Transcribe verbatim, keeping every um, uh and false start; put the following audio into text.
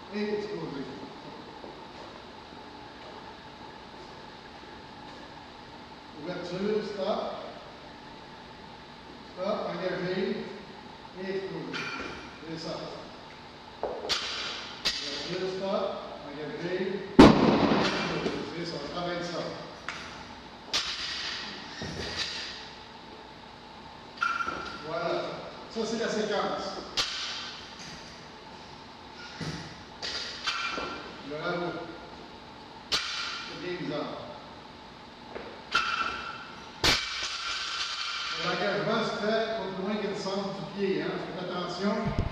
et exploser. Ouverture, stop. Stop, engagé et exploser. Et ça. Ouverture, stop, engagé et exploser. C'est ça, ça va être ça. Voilà. Ça, c'est la séquence. Bravo. C'est bien bizarre. L'engagement se fait pas plus loin qu'une centre du pied. Hein? Faites attention.